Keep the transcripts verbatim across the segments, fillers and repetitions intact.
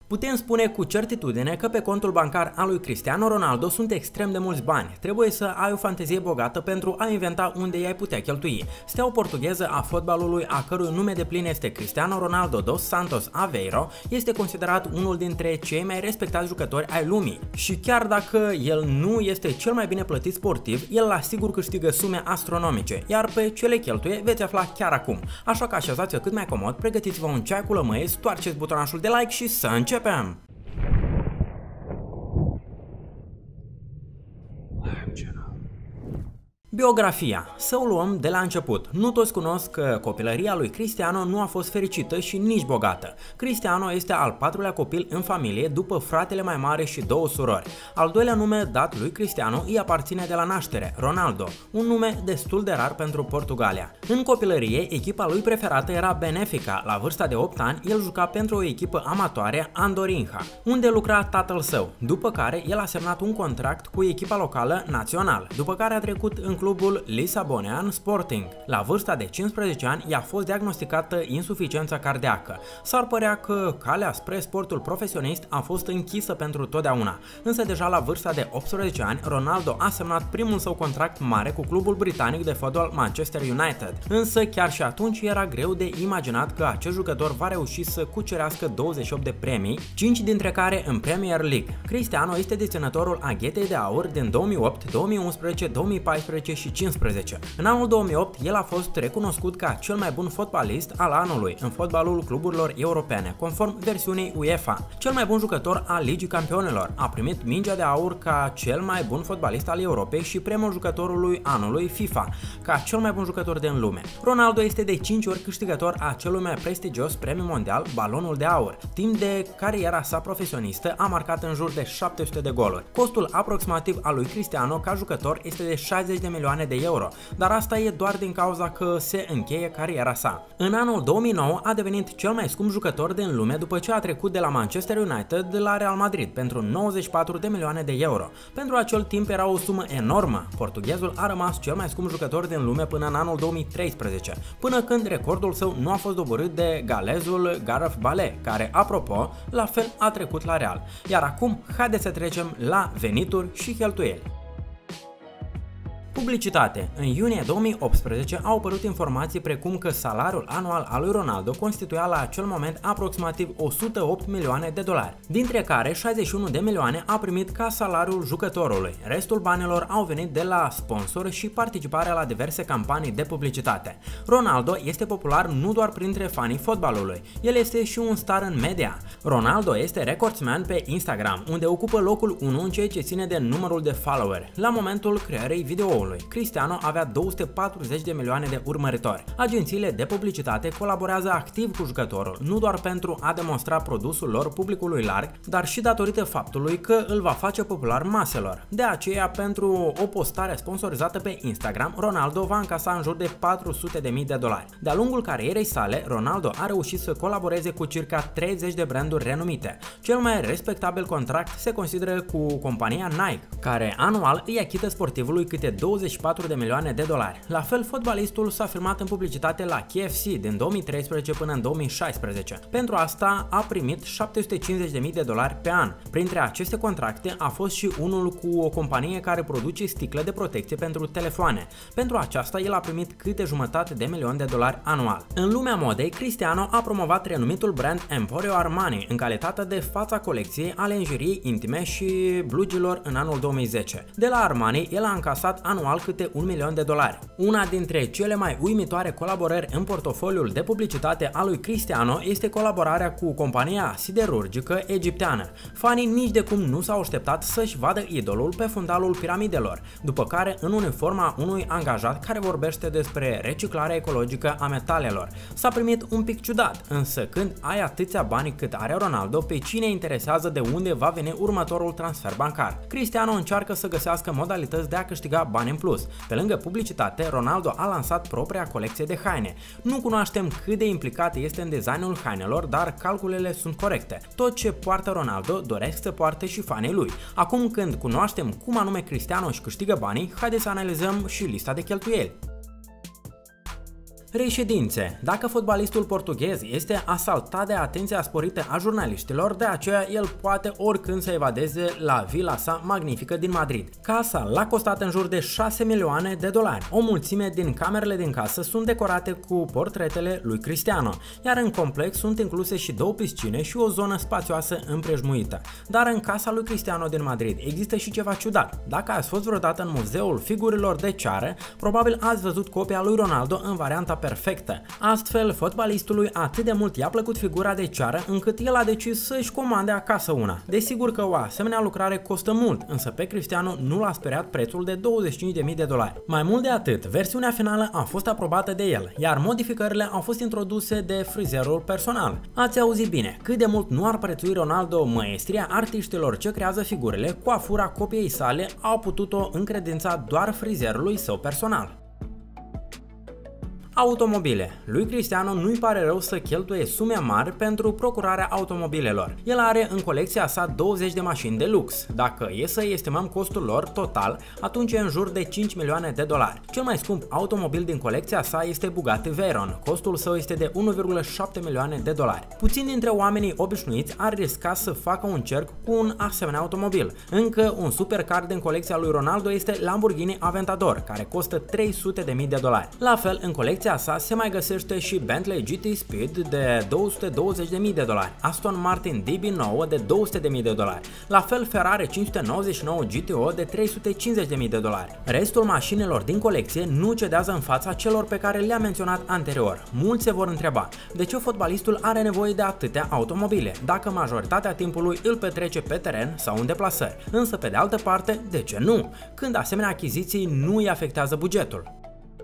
Putem spune cu certitudine că pe contul bancar al lui Cristiano Ronaldo sunt extrem de mulți bani. Trebuie să ai o fantezie bogată pentru a inventa unde i-ai putea cheltui. Steaua portugheză a fotbalului, a cărui nume de plin este Cristiano Ronaldo dos Santos Aveiro, este considerat unul dintre cei mai respectați jucători ai lumii. Și chiar dacă el nu este cel mai bine plătit sportiv, el la sigur câștigă sume astronomice, iar pe ce le cheltuie veți afla chiar acum. Așa că așezați-vă cât mai comod, pregătiți-vă un ceai cu lămâie, stoarceți butonașul de like și să începem! Începem! Biografia. Să o luăm de la început. Nu toți cunosc că copilăria lui Cristiano nu a fost fericită și nici bogată. Cristiano este al patrulea copil în familie după fratele mai mare și două surori. Al doilea nume dat lui Cristiano îi aparține de la naștere, Ronaldo, un nume destul de rar pentru Portugalia. În copilărie, echipa lui preferată era Benfica. La vârsta de opt ani, el juca pentru o echipă amatoare, Andorinha, unde lucra tatăl său, după care el a semnat un contract cu echipa locală Național, după care a trecut în clubul Lisabonean Sporting. La vârsta de cincisprezece ani i-a fost diagnosticată insuficiență cardiacă. S-ar părea că calea spre sportul profesionist a fost închisă pentru totdeauna, însă deja la vârsta de optsprezece ani Ronaldo a semnat primul său contract mare cu clubul britanic de fotbal Manchester United. Însă chiar și atunci era greu de imaginat că acest jucător va reuși să cucerească douăzeci și opt de premii, cinci dintre care în Premier League. Cristiano este deținătorul aghetei de aur din două mii opt, două mii unsprezece, două mii paisprezece și cincisprezece. În anul două mii opt, el a fost recunoscut ca cel mai bun fotbalist al anului în fotbalul cluburilor europene, conform versiunii UEFA. Cel mai bun jucător al Ligii Campionilor a primit mingea de aur ca cel mai bun fotbalist al Europei și premiul jucătorului anului FIFA ca cel mai bun jucător din lume. Ronaldo este de cinci ori câștigător a celui mai prestigios premiu mondial, Balonul de Aur. Timp de cariera sa profesionistă a marcat în jur de șapte sute de goluri. Costul aproximativ al lui Cristiano ca jucător este de șaizeci de milioane de euro, dar asta e doar din cauza că se încheie cariera sa. În anul două mii nouă a devenit cel mai scump jucător din lume după ce a trecut de la Manchester United la Real Madrid pentru nouăzeci și patru de milioane de euro. Pentru acel timp era o sumă enormă. Portughezul a rămas cel mai scump jucător din lume până în anul două mii treisprezece, până când recordul său nu a fost doborât de galezul Gareth Bale, care, apropo, la fel a trecut la Real. Iar acum, haideți să trecem la venituri și cheltuieli. Publicitate. În iunie două mii optsprezece au apărut informații precum că salariul anual al lui Ronaldo constituia la acel moment aproximativ o sută opt milioane de dolari, dintre care șaizeci și unu de milioane a primit ca salariul jucătorului. Restul banilor au venit de la sponsori și participarea la diverse campanii de publicitate. Ronaldo este popular nu doar printre fanii fotbalului, el este și un star în media. Ronaldo este recordsman pe Instagram, unde ocupă locul unu în ceea ce ține de numărul de followeri. La momentul creării videoului, Cristiano avea două sute patruzeci de milioane de urmăritori. Agențiile de publicitate colaborează activ cu jucătorul, nu doar pentru a demonstra produsul lor publicului larg, dar și datorită faptului că îl va face popular maselor. De aceea, pentru o postare sponsorizată pe Instagram, Ronaldo va încasa în jur de patru sute de mii de dolari. De-a lungul carierei sale, Ronaldo a reușit să colaboreze cu circa treizeci de branduri renumite. Cel mai respectabil contract se consideră cu compania Nike, care anual îi achită sportivului câte douăzeci și patru de milioane de dolari. La fel, fotbalistul s-a filmat în publicitate la K F C din două mii treisprezece până în două mii șaisprezece. Pentru asta a primit șapte sute cincizeci de mii de dolari pe an. Printre aceste contracte a fost și unul cu o companie care produce sticle de protecție pentru telefoane. Pentru aceasta el a primit câte jumătate de milion de dolari anual. În lumea modei, Cristiano a promovat renumitul brand Emporio Armani în calitate de fața colecției a lenjeriei intime și blugilor în anul două mii zece. De la Armani, el a încasat anual câte un milion de dolari. Una dintre cele mai uimitoare colaborări în portofoliul de publicitate al lui Cristiano este colaborarea cu compania siderurgică egipteană. Fanii nici de cum nu s-au așteptat să-și vadă idolul pe fundalul piramidelor, după care în uniforma unui angajat care vorbește despre reciclarea ecologică a metalelor. S-a primit un pic ciudat, însă când ai atâția bani cât are Ronaldo, pe cine interesează de unde va veni următorul transfer bancar? Cristiano încearcă să găsească modalități de a câștiga bani în plus. Pe lângă publicitate, Ronaldo a lansat propria colecție de haine. Nu cunoaștem cât de implicat este în designul hainelor, dar calculele sunt corecte. Tot ce poartă Ronaldo doresc să poarte și fanii lui. Acum, când cunoaștem cum anume Cristiano își câștigă banii, haideți să analizăm și lista de cheltuieli. Reședințe. Dacă fotbalistul portughez este asaltat de atenția sporită a jurnaliștilor, de aceea el poate oricând să evadeze la vila sa magnifică din Madrid. Casa l-a costat în jur de șase milioane de dolari. O mulțime din camerele din casă sunt decorate cu portretele lui Cristiano, iar în complex sunt incluse și două piscine și o zonă spațioasă împrejmuită. Dar în casa lui Cristiano din Madrid există și ceva ciudat. Dacă ați fost vreodată în muzeul figurilor de ceară, probabil ați văzut copia lui Ronaldo în varianta perfectă. Astfel, fotbalistului atât de mult i-a plăcut figura de ceară încât el a decis să-și comande acasă una. Desigur că o asemenea lucrare costă mult, însă pe Cristiano nu l-a speriat prețul de douăzeci și cinci de mii de dolari. Mai mult de atât, versiunea finală a fost aprobată de el, iar modificările au fost introduse de frizerul personal. Ați auzit bine, cât de mult nu ar prețui Ronaldo măestria artiștilor ce creează figurile, coafura copiei sale au putut-o încredința doar frizerului său personal. Automobile. Lui Cristiano nu-i pare rău să cheltuie sume mari pentru procurarea automobilelor. El are în colecția sa douăzeci de mașini de lux. Dacă e să estimăm costul lor total, atunci e în jur de cinci milioane de dolari. Cel mai scump automobil din colecția sa este Bugatti Veyron. Costul său este de unu virgulă șapte milioane de dolari. Puțini dintre oamenii obișnuiți ar risca să facă un cerc cu un asemenea automobil. Încă un supercar din colecția lui Ronaldo este Lamborghini Aventador, care costă trei sute de mii de dolari. La fel, în colecția sa se mai găsește și Bentley G T Speed de două sute douăzeci de mii de dolari, Aston Martin D B nouă de două sute de mii de dolari, la fel Ferrari cinci sute nouăzeci și nouă G T O de trei sute cincizeci de mii de dolari. Restul mașinilor din colecție nu cedează în fața celor pe care le-am menționat anterior. Mulți se vor întreba, de ce fotbalistul are nevoie de atâtea automobile, dacă majoritatea timpului îl petrece pe teren sau în deplasări, însă pe de altă parte, de ce nu, când asemenea achiziții nu îi afectează bugetul.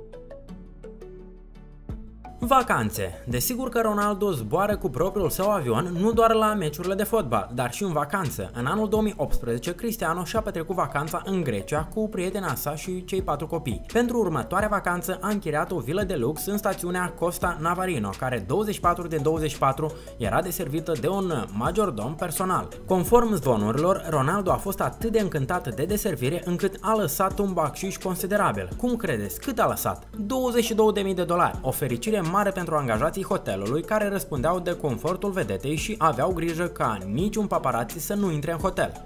Vacanțe. Desigur că Ronaldo zboară cu propriul său avion nu doar la meciurile de fotbal, dar și în vacanță. În anul două mii optsprezece, Cristiano și-a petrecut vacanța în Grecia cu prietena sa și cei patru copii. Pentru următoarea vacanță a închiriat o vilă de lux în stațiunea Costa Navarino, care douăzeci și patru din douăzeci și patru era deservită de un majordom personal. Conform zvonurilor, Ronaldo a fost atât de încântat de deservire încât a lăsat un bacșiș considerabil. Cum credeți? Cât a lăsat? douăzeci și două de mii de dolari. O fericire mare pentru angajații hotelului, care răspundeau de confortul vedetei și aveau grijă ca niciun paparazzi să nu intre în hotel.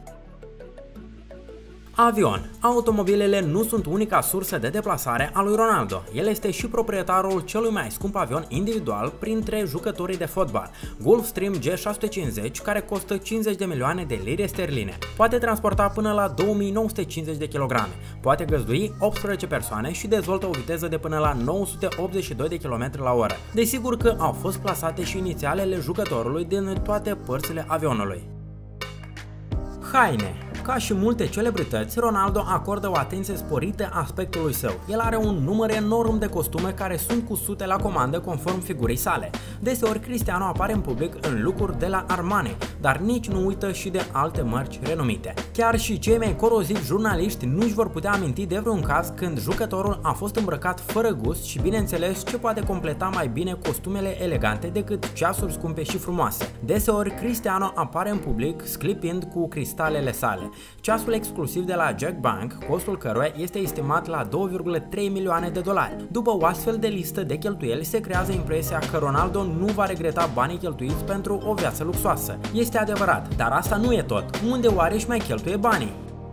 Avion. Automobilele nu sunt unica sursă de deplasare a lui Ronaldo. El este și proprietarul celui mai scump avion individual printre jucătorii de fotbal, Gulfstream G șase sute cincizeci, care costă cincizeci de milioane de lire sterline. Poate transporta până la două mii nouă sute cincizeci de kilograme, poate găzdui optsprezece persoane și dezvoltă o viteză de până la nouă sute optzeci și doi de kilometri la oră. Desigur că au fost plasate și inițialele jucătorului din toate părțile avionului. Haine. Ca și multe celebrități, Ronaldo acordă o atenție sporită aspectului său. El are un număr enorm de costume care sunt cu sute la comandă conform figurii sale. Deseori Cristiano apare în public în lucruri de la Armani, dar nici nu uită și de alte mărci renumite. Chiar și cei mai corozivi jurnaliști nu își vor putea aminti de vreun caz când jucătorul a fost îmbrăcat fără gust și bineînțeles ce poate completa mai bine costumele elegante decât ceasuri scumpe și frumoase. Deseori Cristiano apare în public sclipind cu cristalele sale. Ceasul exclusiv de la Jack Bank, costul căruia este estimat la două virgulă trei milioane de dolari. După o astfel de listă de cheltuieli se creează impresia că Ronaldo nu va regreta banii cheltuiți pentru o viață luxoasă. Este adevărat, dar asta nu e tot. Unde oare își mai cheltuie banii?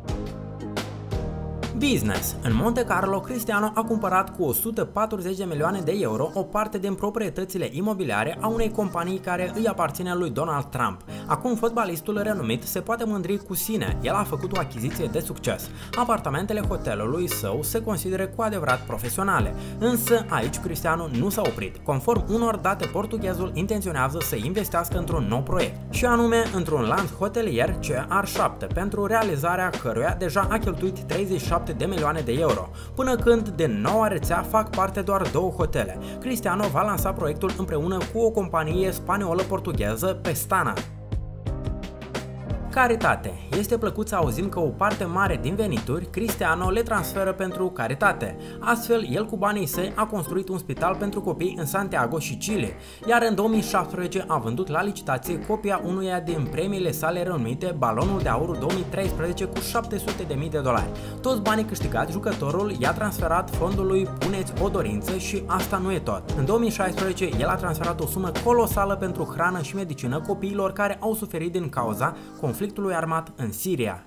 Business. În Monte Carlo, Cristiano a cumpărat cu o sută patruzeci de milioane de euro o parte din proprietățile imobiliare a unei companii care îi aparține lui Donald Trump. Acum fotbalistul renumit se poate mândri cu sine, el a făcut o achiziție de succes. Apartamentele hotelului său se consideră cu adevărat profesionale, însă aici Cristiano nu s-a oprit. Conform unor date, portughezul intenționează să investească într-un nou proiect, și anume într-un lanț hotelier C R șapte, pentru realizarea căruia deja a cheltuit treizeci și șapte de milioane de euro, până când din noua rețea fac parte doar două hotele. Cristiano va lansa proiectul împreună cu o companie spaniolă-portugheză, Pestana. Caritate. Este plăcut să auzim că o parte mare din venituri Cristiano le transferă pentru caritate. Astfel, el cu banii săi a construit un spital pentru copii în Santiago și Chile, iar în două mii șaptesprezece a vândut la licitație copia unuia din premiile sale renumite, Balonul de Aur două mii treisprezece, cu șapte sute de mii de dolari. Toți banii câștigați, jucătorul i-a transferat fondului Puneți o dorință și asta nu e tot. În două mii șaisprezece, el a transferat o sumă colosală pentru hrană și medicină copiilor care au suferit din cauza conflictului armat în Siria.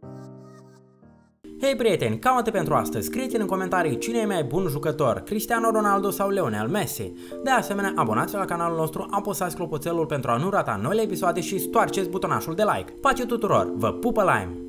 Hei prieteni, cam atât pentru astăzi. Scrieți-ne în comentarii cine e mai bun jucător, Cristiano Ronaldo sau Lionel Messi. De asemenea, abonați-vă la canalul nostru, apăsați clopoțelul pentru a nu rata noile episoade și stoarceți butonașul de like. Pace tuturor, vă pupă Lime!